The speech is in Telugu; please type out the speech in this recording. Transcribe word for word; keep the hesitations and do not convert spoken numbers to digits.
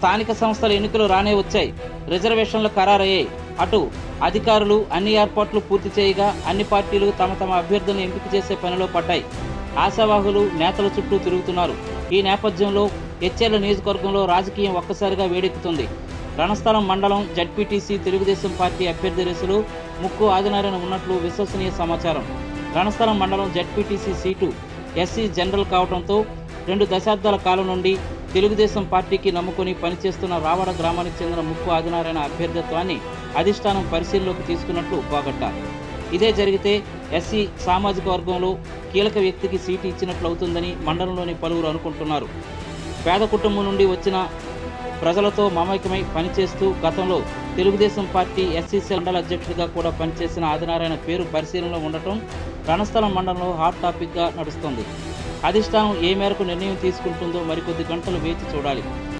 స్థానిక సంస్థల ఎన్నికలు రానే వచ్చాయి. రిజర్వేషన్లు ఖరారయ్యాయి. అటు అధికారులు అన్ని ఏర్పాట్లు పూర్తి చేయగా అన్ని పార్టీలు తమ తమ అభ్యర్థులను ఎంపిక చేసే పనిలో పడ్డాయి. ఆశావాహులు నేతల చుట్టూ తిరుగుతున్నారు. ఈ నేపథ్యంలో హెచ్ఎల్ నియోజకవర్గంలో రాజకీయం ఒక్కసారిగా వేడెక్కుతుంది. రణస్థలం మండలం జడ్పీటీసీ తెలుగుదేశం పార్టీ అభ్యర్థి రేసులో ముక్కు ఆదినారాయణ ఉన్నట్లు విశ్వసనీయ సమాచారం. రణస్థలం మండలం జడ్పీటీసీ సీటు ఎస్సీ జనరల్ కావడంతో రెండు దశాబ్దాల కాలం నుండి తెలుగుదేశం పార్టీకి నమ్ముకొని పనిచేస్తున్న రావడ గ్రామానికి చెందిన ముక్కు ఆదినారాయణ అభ్యర్థిత్వాన్ని అధిష్టానం పరిశీలనలోకి తీసుకున్నట్లు పోగొట్టారు. ఇదే జరిగితే ఎస్సీ సామాజిక వర్గంలో కీలక వ్యక్తికి సీటు ఇచ్చినట్లు అవుతుందని మండలంలోని పలువురు అనుకుంటున్నారు. పేద కుటుంబం నుండి వచ్చిన ప్రజలతో మమేకమై పనిచేస్తూ గతంలో తెలుగుదేశం పార్టీ ఎస్సీసీ మండల అధ్యక్షుడిగా కూడా పనిచేసిన ఆదినారాయణ పేరు పరిశీలనలో ఉండటం రణస్థలం మండలంలో హాట్ టాపిక్గా నడుస్తోంది. అధిష్టానం ఏ మేరకు నిర్ణయం తీసుకుంటుందో మరికొద్ది గంటలు వేచి చూడాలి.